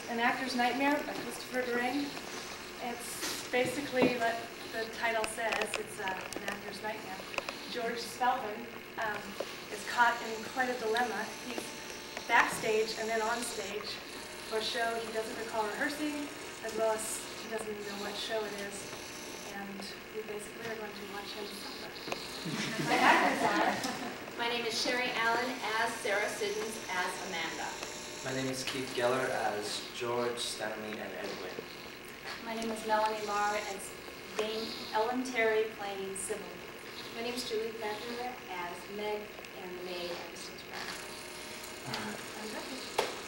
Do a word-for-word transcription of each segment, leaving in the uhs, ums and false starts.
An Actor's Nightmare by Christopher Durang. It's basically what the title says. It's uh, an actor's nightmare. George Spelman um, is caught in quite a dilemma. He's backstage and then on stage for a show he doesn't recall rehearsing, as well as he doesn't even know what show it is. And we basically are going to watch him suffer. My actors are. My name is Sherri Allen as Sarah Siddons as Amanda. My name is Keith Geller as George, Stanley, and Edwin. My name is Melanie Marr as Dame Ellen Terry playing Sybil. My name is Julie Bender as Meg and the maid at Mister Brown. And I'm ready.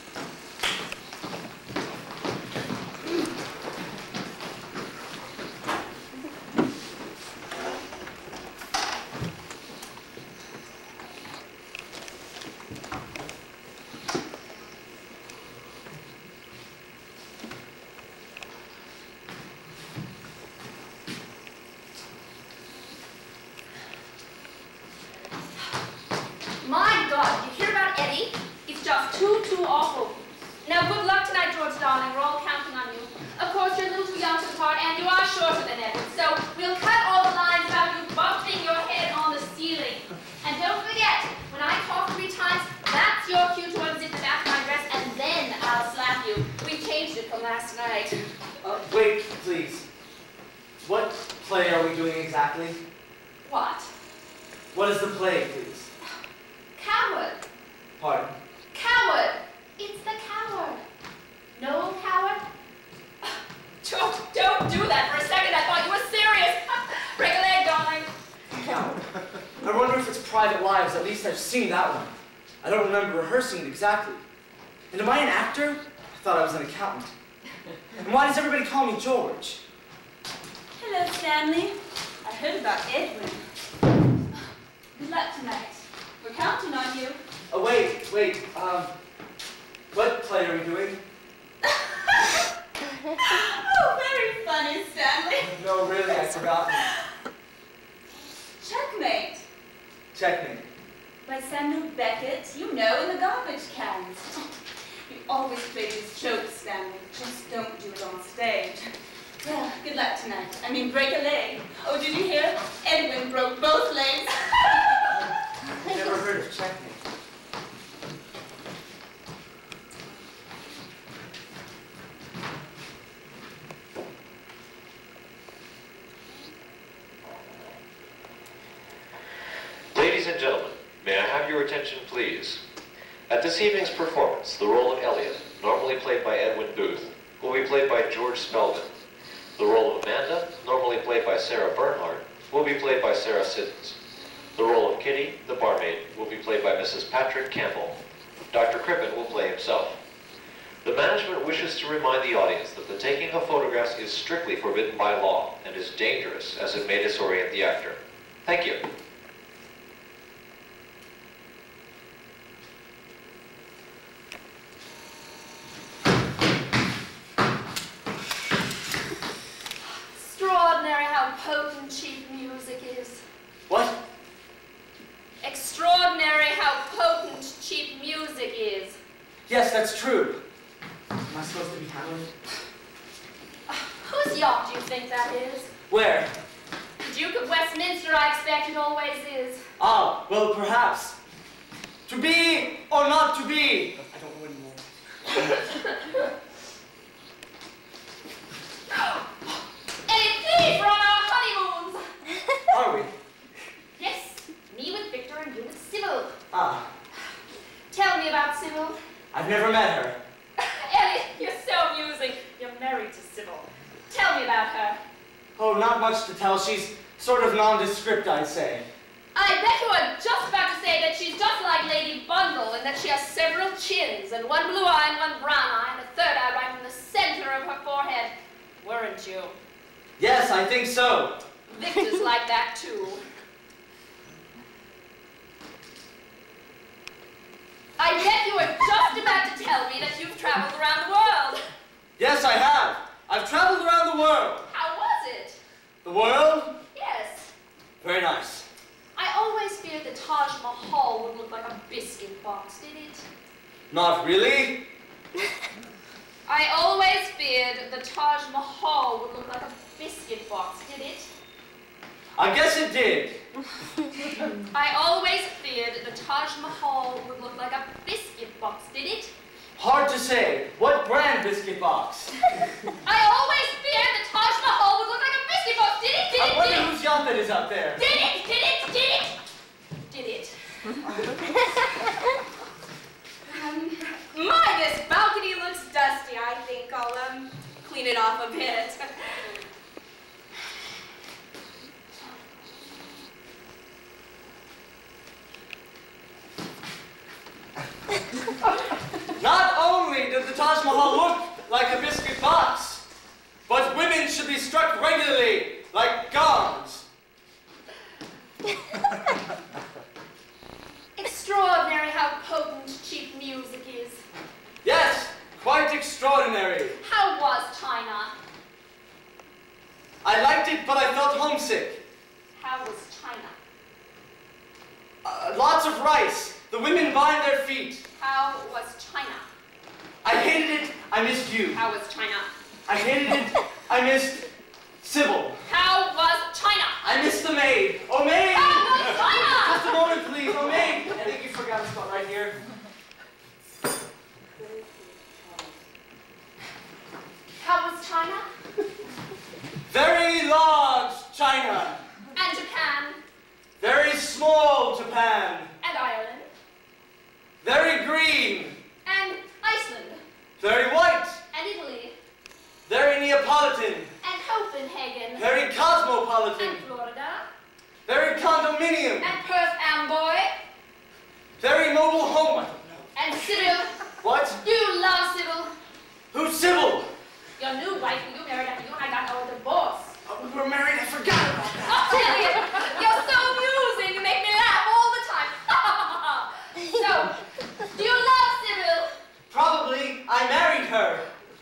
My God, you hear about Eddie? It's just too, too awful. Now, good luck tonight, George, darling. We're all counting on you. Of course, you're a little too young for the part, and you are shorter than Edward, so we'll cut all the lines about you bumping your head on the ceiling. And don't forget, when I cough three times, that's your cue to unzip the back of my dress, and then I'll slap you. We changed it from last night. Uh, wait, please. What play are we doing exactly? What? What is the play, please? Coward. Pardon? Coward. It's the coward. No coward? Don't, don't do that for a second. I thought you were serious. Break a leg, darling. Coward. I wonder if it's Private Lives. At least I've seen that one. I don't remember rehearsing it exactly. And am I an actor? I thought I was an accountant. And why does everybody call me George? Hello, Stanley. I heard about Edwin. Good luck tonight. We're counting on you. Oh, wait, wait. Um, what play are we doing? Oh, very funny, Stanley. No, really, I forgot. Checkmate. Checkmate. By Samuel Beckett, you know, in the garbage cans. You always play these jokes, Stanley. Just don't do it on stage. Well, good luck tonight. I mean, break a leg. Oh, did you hear? Edwin broke both legs. I've never heard of checkmate. Ladies and gentlemen, may I have your attention, please? At this evening's performance, the role of Elliot, normally played by Edwin Booth, will be played by George Spelman. The role of Amanda, normally played by Sarah Bernhardt, will be played by Sarah Siddons. The role of Kitty, the barmaid, will be played by Missus Patrick Campbell. Doctor Crippen will play himself. The management wishes to remind the audience that the taking of photographs is strictly forbidden by law and is dangerous as it may disorient the actor. Thank you. Extraordinary how potent cheap music is. What? Extraordinary how potent cheap music is. Yes, that's true. Am I supposed to be handling? Whose yacht do you think that is? Where? The Duke of Westminster, I expect it always is. Ah, well, perhaps. To be or not to be? I don't know anymore. Eddie, please, we're on our honeymoons. Are we? Yes, me with Victor and you with Sybil. Ah. Tell me about Sybil. I've never met her. Elliot, you're so amusing. You're married to Sybil. Tell me about her. Oh, not much to tell. She's sort of nondescript, I'd say. I bet you were just about to say that she's just like Lady Bundle and that she has several chins and one blue eye and one brown eye and a third eye right in the center of her forehead. Weren't you? Yes, I think so. Victor's like that too. I bet you were just about to tell me that you've traveled around the world. Yes, I have. I've traveled around the world. How was it? The world? Yes. Very nice. I always feared the Taj Mahal would look like a biscuit box, did it? Not really. I the Taj Mahal would look like a biscuit box, did it? I guess it did. I always feared the Taj Mahal would look like a biscuit box, did it? Hard to say. What brand biscuit box? I always feared the Taj Mahal would look like a biscuit box, did it? Did I it? wonder Did it? whose yacht that is out there. Did it? Did it? Did it? Did it? Um, my, this balcony looks dusty. I think I'll, um, clean it off a bit. Not only does the Taj Mahal look like a biscuit box, but women should be struck regularly like gongs. Extraordinary how potent cheap music is. Yes, quite extraordinary. How was China? I liked it, but I felt homesick. How was China? Uh, lots of rice. The women bind their feet. How was China? I hated it. I missed you. How was China? I hated it. I missed Sybil. How was China? I missed the maid. Oh, maid! How was China? Just a moment, please. Oh, maid! I think you forgot a spot right here. How was China? Very large China. And Japan? Very small Japan. And Ireland? Very green. And Iceland? Very white. And Italy? Very Neapolitan. And Copenhagen? Very cosmopolitan. And Florida? Very condominium. And Perth Amboy? Very mobile home. And Sybil? What? Do you love Sybil? Who's Sybil? Your new wife who you married after you and I got our divorce. Oh, we were married. I forgot about that. I'll tell you, you're so amusing. You make me laugh all the time. So, do you love Sybil? Probably. I married her.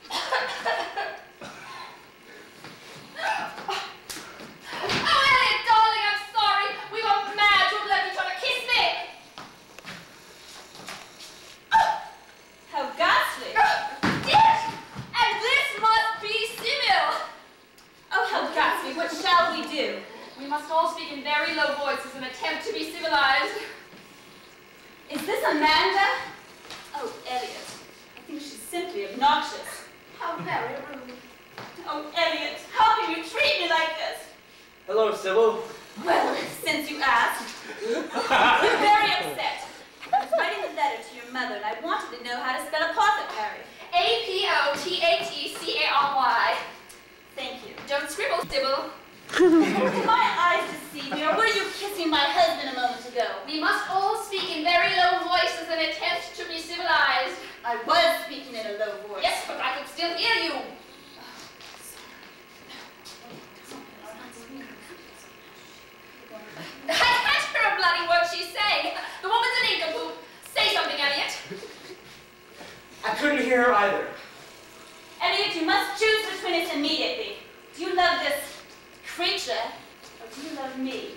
Oh, Elliot, darling, I'm sorry. We were mad to have let each other kiss me. How ghastly! Yes, and this must be Sybil. Oh, how ghastly! What shall we do? We must all speak in very low voices and attempt to be civilized. Is this Amanda? Oh, Elliot. I think she's simply obnoxious. How very rude. Oh, Elliot, how can you treat me like this? Hello, Sybil. Well, since you asked, I'm very upset. I was writing a letter to your mother, and I wanted to know how to spell apothecary. A P O T A T C A R Y. Thank you. Don't scribble, Sybil. Did my eyes deceive me, or were you kissing my husband a moment ago? We must all speak in very low voices and attempt to be civilized. I was speaking in a low voice. Yes, but I could still hear you. I can't hear a bloody word she's saying. The woman's an nincompoop. Say something, Elliot. I couldn't hear her either. Elliot, you must choose between us immediately. Do you love this creature, or do you love me?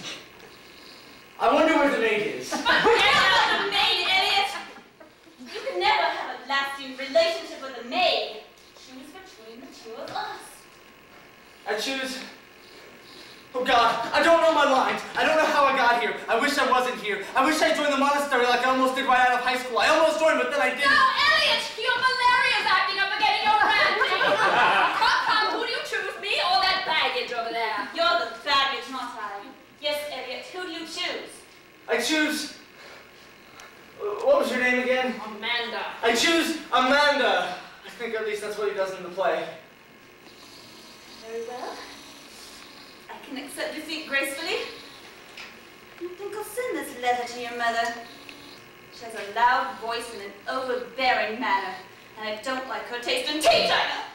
I wonder where the maid is. Get out of the maid, Elliot! You can never have a lasting relationship with a maid. Choose between the two of us. I choose... Oh God, I don't know my lines. I don't know how I got here. I wish I wasn't here. I wish I joined the monastery like I almost did right out of high school. I almost joined, but then I didn't. No, Elliot! Your malaria's acting up again in your hand. Come, come, who do you choose, me or that baggage over there? You're the baggage, not I. Yes, Elliot, who do you choose? I choose... uh, What was your name again? Amanda. I choose Amanda. I think at least that's what he does in the play. Very well. I can accept defeat gracefully. I think I'll send this letter to your mother. She has a loud voice and an overbearing manner, and I don't like her taste in tea china.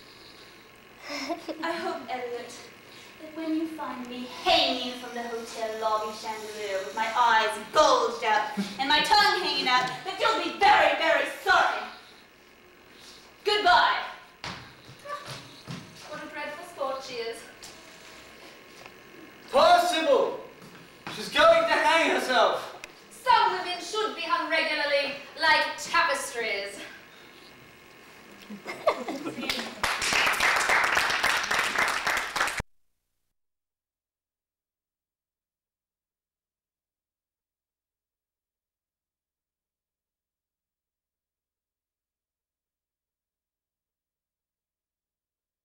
I hope, Elliot, that when you find me hanging from the hotel lobby chandelier with my eyes bulged out and my tongue hanging out, that you'll be very, very sorry. Goodbye. What a dreadful sport she is. Poor Sybil. She's going to hang herself. Some women should be hung regularly, like tapestries. See you